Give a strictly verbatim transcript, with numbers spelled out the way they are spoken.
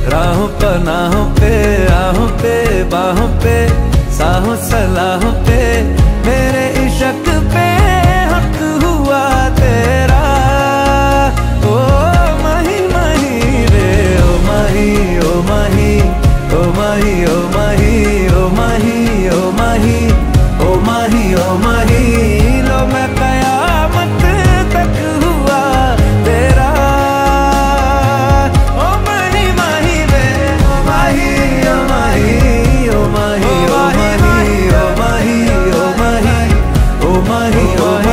राहों पनाहों पे आहों पे बाहों पे साहों सलाहों पे मेरे इश्क पे हक हुआ तेरा। ओ माही माही रे ओ माही ओ माही ओ माही ओ माही ओ माही ओ माही ओ माही ओ माही लो मैं कयामत तक हुआ तेरा। ओ माही माही रे ओ माही ओ माही ओ माही ओ माही ओ माही ओ माही ओ माही ओ माही ओ